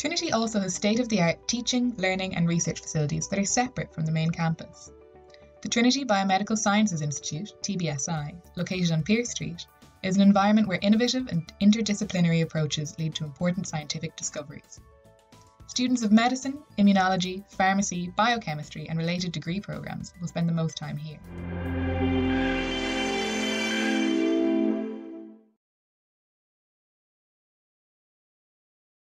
Trinity also has state-of-the-art teaching, learning and research facilities that are separate from the main campus. The Trinity Biomedical Sciences Institute, TBSI, located on Pearse Street, is an environment where innovative and interdisciplinary approaches lead to important scientific discoveries. Students of medicine, immunology, pharmacy, biochemistry and related degree programmes will spend the most time here.